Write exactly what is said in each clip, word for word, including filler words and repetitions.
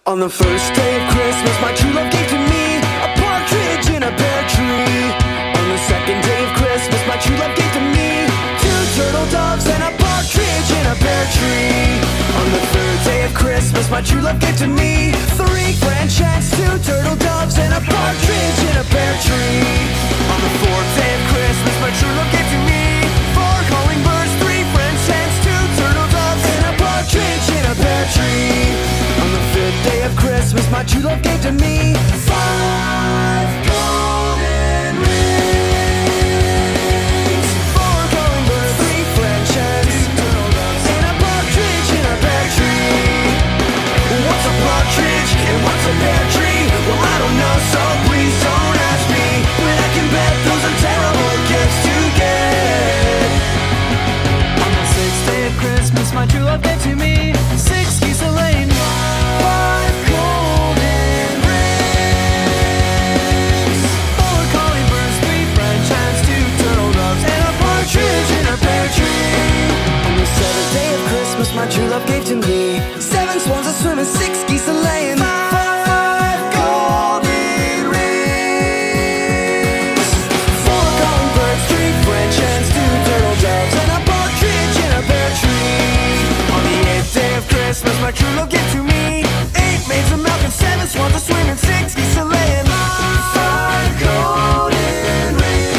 On the first day of Christmas, my true love gave to me a partridge in a pear tree. On the second day of Christmas, my true love gave to me two turtle doves and a partridge in a pear tree. On the third day of Christmas, my true love gave to me three French hens, two turtle doves and a partridge in a pear tree. On the fourth day of Christmas, my true love gave to me four calling birds, three French hens, two turtle doves and a partridge in a pear tree. On the fifth day of Christmas, my true love gave to me five golden rings, four calling birds, three French hens, two turtle doves and a partridge in a pear tree. What's a partridge and what's a pear tree? Well, I don't know, so please don't ask me. But I can bet those are terrible gifts to get. On the sixth day of Christmas, my true love gave to me six geese a laying, five golden rings, four calling birds, three French hens, two turtle doves and a partridge in a pear tree. On the seventh day of Christmas, my true love gave to me seven swans a swimming, six geese a laying, five golden rings, four calling birds, three French hens, two turtle doves and a partridge in a pear tree. On the eighth day of Christmas, my true love gave to me eight maids of milk and seven swans a swimming, six geese a laying, five golden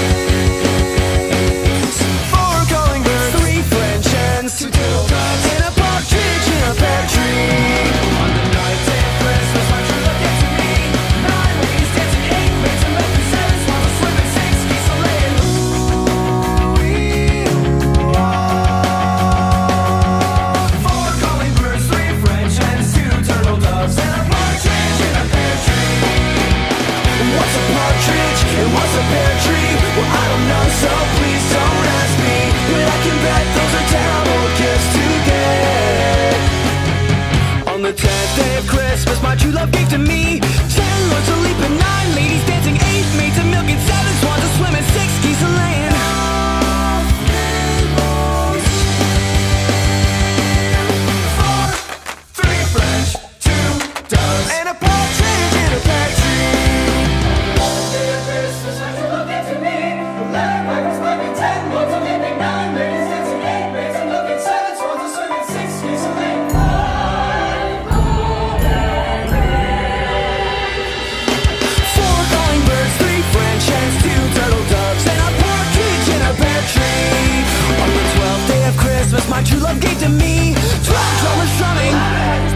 rings, four calling birds, three French hens, two turtle doves and a partridge in a pear tree. On the ninth day of Christmas, my true love gave to me nine ladies dancing, eight maids of milk and seven swans a swimming, six geese a laying. Ooh-wee, ooh-ah. Four calling birds, three French hens, two turtle doves and a partridge in a pear tree. What's a partridge and what's a pear tree? Well, I don't know, so please don't ask me. But I can bet those are terrible gifts to get. On the tenth day of Christmas, my true love gave to me ten lords a leaping, nine ladies dancing, eight maids of milk and seven swans a swimming, six geese a laying, four, three French, two doves and a partridge in a pear tree. On the day of Christmas, my true love gave to me eleven pipers piping, ten lords a leaping, nine ladies dancing, eight maids of milk and seven swans a swimming, six geese a laying, five golden rings, four calling birds, three French hens, two turtle doves and a partridge in a pear tree. On the twelfth day of Christmas, my true love gave to me twelve drummers strumming,